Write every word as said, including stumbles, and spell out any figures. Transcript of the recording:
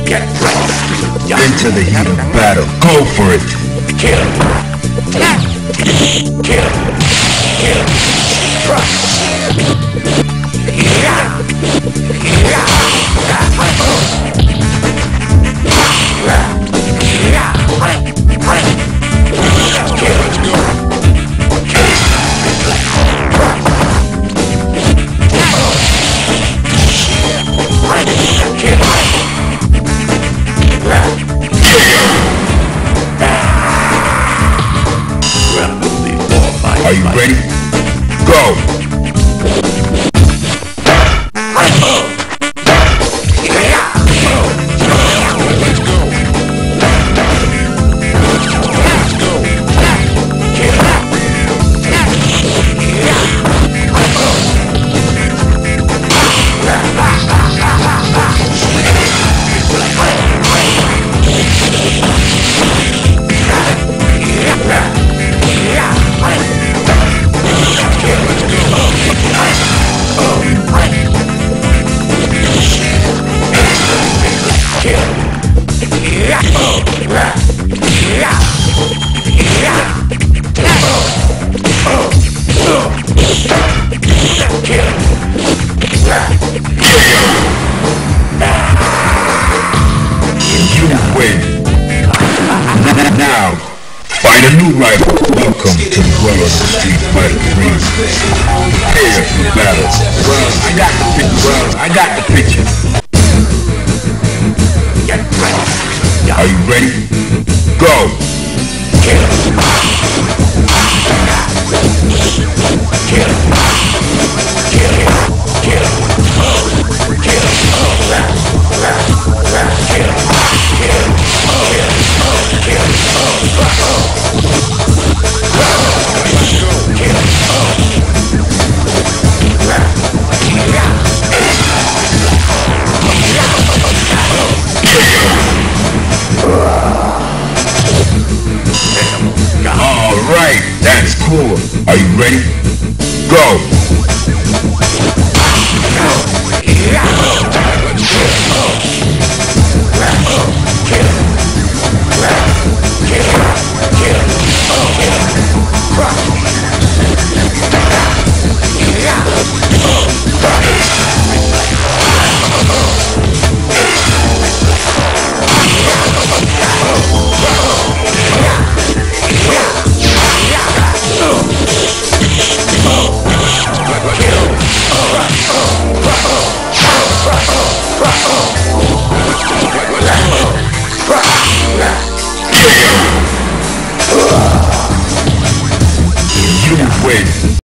Into the heat of battle. Go for it. Kill. Kill. Kill. Are you ready? Go! Now, find a new rival. Welcome to the world of the Street Fighter three. Prepare for battle. Well, I got the picture. Well, I got the picture. Are you ready? Go! Kill. Kill. Kill. Kill. Alright, that's cool. Are you ready? Go! You win.